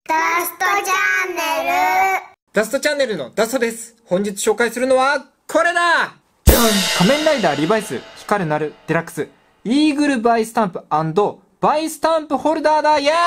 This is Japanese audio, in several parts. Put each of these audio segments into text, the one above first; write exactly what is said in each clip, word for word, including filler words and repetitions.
ダストチャンネル。 ダストチャンネルのダストです。本日紹介するのはこれだ。じゃん。仮面ライダーリバイス光るなるデラックスイーグルバイスタンプ&バイスタンプホルダーだ。イエーイ。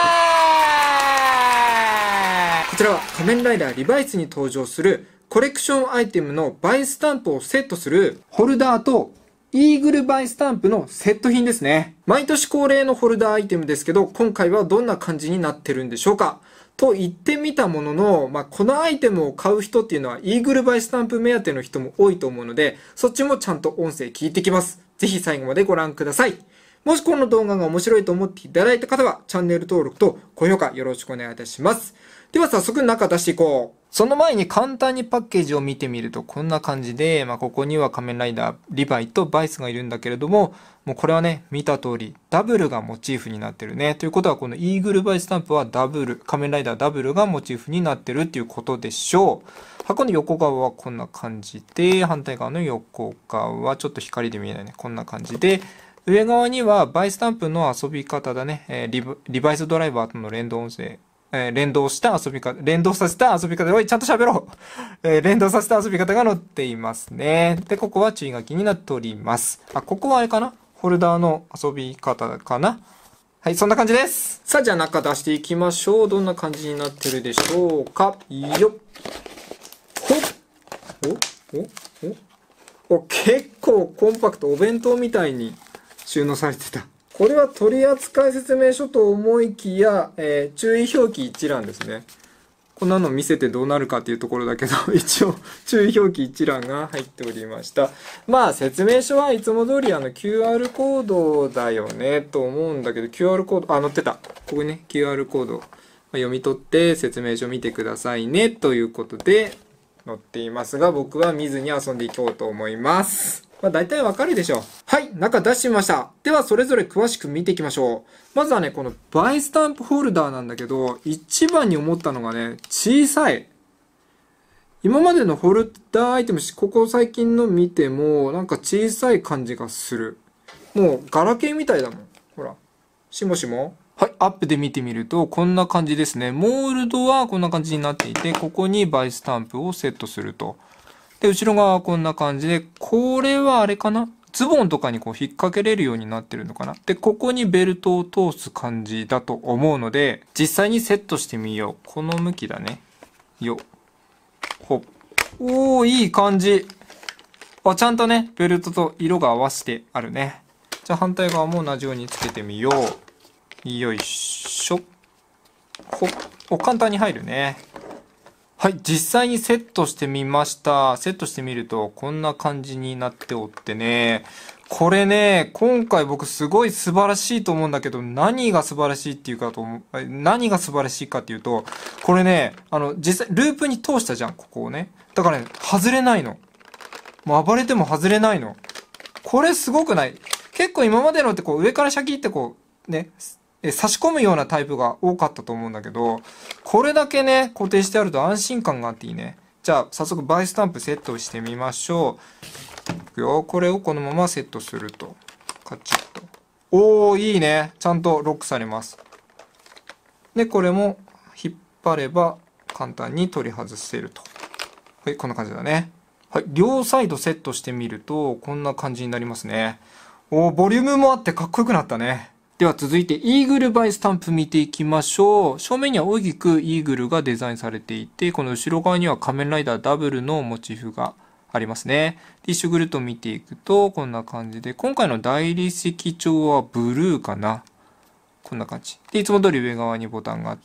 こちらは仮面ライダーリバイスに登場するコレクションアイテムのバイスタンプをセットするホルダーとイーグルバイスタンプのセット品ですね。毎年恒例のホルダーアイテムですけど、今回はどんな感じになってるんでしょうかと言ってみたものの、まあ、このアイテムを買う人っていうのはイーグルバイスタンプ目当ての人も多いと思うので、そっちもちゃんと音声聞いてきます。ぜひ最後までご覧ください。もしこの動画が面白いと思っていただいた方は、チャンネル登録と高評価よろしくお願いいたします。では早速中出していこう。その前に簡単にパッケージを見てみるとこんな感じで、まあ、ここには仮面ライダーリヴァイとバイスがいるんだけれども、もうこれはね、見た通りダブルがモチーフになってるね。ということはこのイーグルバイスタンプはダブル、仮面ライダーダブルがモチーフになってるっていうことでしょう。箱の横側はこんな感じで、反対側の横側はちょっと光で見えないね。こんな感じで、上側にはバイスタンプの遊び方だね。えー、リ, リバイスドライバーとの連動音声。えー、連動した遊び方、連動させた遊び方で、おい、ちゃんと喋ろう、えー、連動させた遊び方が載っていますね。で、ここは注意書きになっております。あ、ここはあれかな？ホルダーの遊び方かな？はい、そんな感じです。さあ、じゃあ中出していきましょう。どんな感じになってるでしょうか？よっ。ほっ。おおおお、結構コンパクト。お弁当みたいに収納されてた。これは取扱説明書と思いきや、えー、注意表記一覧ですね。こんなの見せてどうなるかっていうところだけど、一応注意表記一覧が入っておりました。まあ説明書はいつも通りあの キューアール コードだよねと思うんだけど、キューアール コード、あ、載ってた。ここにね、キューアール コード読み取って説明書見てくださいねということで載っていますが、僕は見ずに遊んでいこうと思います。まあ大体わかるでしょう。はい、中出してみました。ではそれぞれ詳しく見ていきましょう。まずはね、このバイスタンプホルダーなんだけど、一番に思ったのがね、小さい。今までのホルダーアイテム、ここ最近の見ても、なんか小さい感じがする。もうガラケーみたいだもん。ほら。しもしも。はい、アップで見てみると、こんな感じですね。モールドはこんな感じになっていて、ここにバイスタンプをセットすると。で、後ろ側はこんな感じで、これはあれかな？ズボンとかにこう引っ掛けれるようになってるのかな？で、ここにベルトを通す感じだと思うので、実際にセットしてみよう。この向きだね。よ。ほっ。おー、いい感じ。あ、ちゃんとね、ベルトと色が合わせてあるね。じゃあ反対側も同じようにつけてみよう。よいしょ。ほっ。お、簡単に入るね。はい、実際にセットしてみました。セットしてみるとこんな感じになっておってね。これね、今回僕すごい素晴らしいと思うんだけど、何が素晴らしいっていうかと思う、何が素晴らしいかっていうと、これね、あの、実際、ループに通したじゃん、ここをね。だからね、外れないの。もう暴れても外れないの。これすごくない？結構今までのってこう上からシャキってこう、ね、え差し込むようなタイプが多かったと思うんだけど、これだけね、固定してあると安心感があっていいね。じゃあ、早速バイスタンプセットしてみましょう。いくよ。これをこのままセットすると。カチッと。おー、いいね。ちゃんとロックされます。で、これも引っ張れば簡単に取り外せると。はい、こんな感じだね。はい、両サイドセットしてみると、こんな感じになりますね。おー、ボリュームもあってかっこよくなったね。では続いてイーグルバイスタンプ見ていきましょう。正面には大きくイーグルがデザインされていて、この後ろ側には仮面ライダーダブルのモチーフがありますね。で、一周ぐるっと見ていくとこんな感じで、今回の大理石調はブルーかな。こんな感じ。で、いつも通り上側にボタンがあって、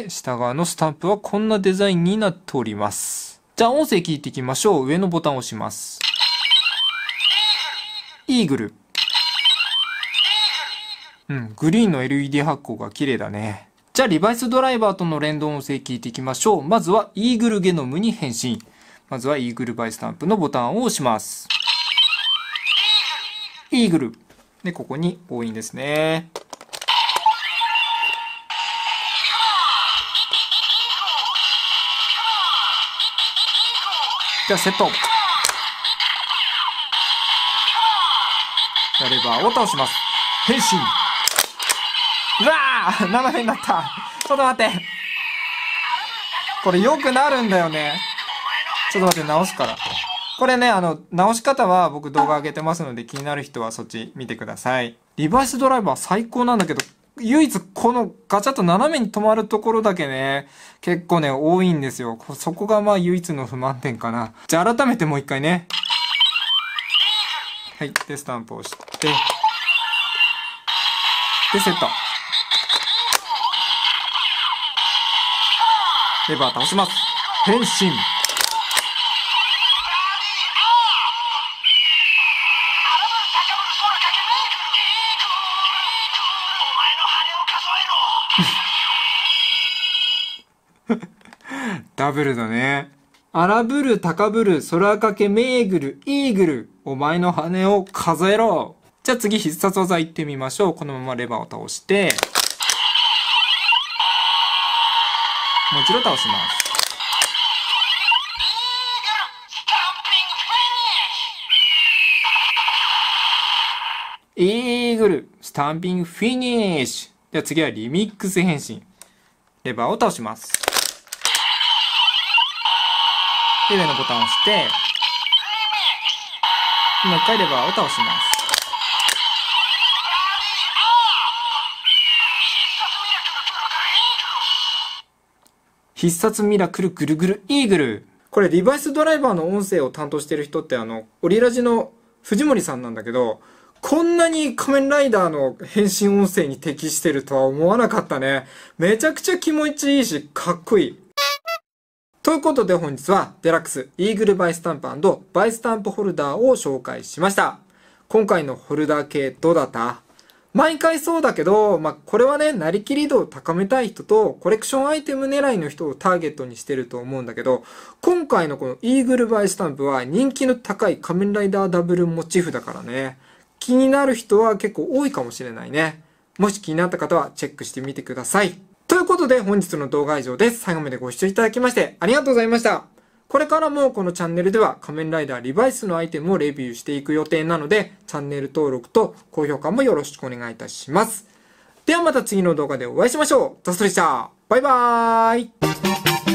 下側のスタンプはこんなデザインになっております。じゃあ音声聞いていきましょう。上のボタンを押します。イーグル。うん、グリーンの エルイーディー 発光が綺麗だね。じゃあリバイスドライバーとの連動音声聞いていきましょう。まずはイーグルゲノムに変身。まずはイーグルバイスタンプのボタンを押します。イーグル。で、ここに押印ですね。じゃあセット。やればを倒します。変身。うわー斜めになった。ちょっと待って。 これ良くなるんだよね。ちょっと待って、直すから。これね、あの、直し方は僕動画上げてますので、気になる人はそっち見てください。リバイスドライバー最高なんだけど、唯一このガチャッと斜めに止まるところだけね、結構ね、多いんですよ。そこがまあ唯一の不満点かな。じゃあ改めてもう一回ね。はい。で、スタンプを押して、で、セット。レバー倒します。変身。ダブルだね。荒ぶる、高ぶる、空かけ、メーグル、イーグル。お前の羽を数えろ。じゃあ次必殺技行ってみましょう。このままレバーを倒して、もう一度倒します。イーグル、スタンピングフィニッシュ。じゃあ次はリミックス変身。レバーを倒します。で、上のボタンを押して、もう一回レバーを倒します。必殺ミラクルぐるぐるイーグル。これリバイスドライバーの音声を担当してる人ってあの、オリラジの藤森さんなんだけど、こんなに仮面ライダーの変身音声に適してるとは思わなかったね。めちゃくちゃ気持ちいいし、かっこいい。ということで本日はデラックスイーグルバイスタンプ&バイスタンプホルダーを紹介しました。今回のホルダー系どうだった？毎回そうだけど、まあ、これはね、なりきり度を高めたい人と、コレクションアイテム狙いの人をターゲットにしてると思うんだけど、今回のこのイーグルバイスタンプは人気の高い仮面ライダーダブルモチーフだからね。気になる人は結構多いかもしれないね。もし気になった方はチェックしてみてください。ということで本日の動画は以上です。最後までご視聴いただきましてありがとうございました。これからもこのチャンネルでは仮面ライダーリバイスのアイテムをレビューしていく予定なので、チャンネル登録と高評価もよろしくお願いいたします。ではまた次の動画でお会いしましょう。ザストでした。バイバーイ。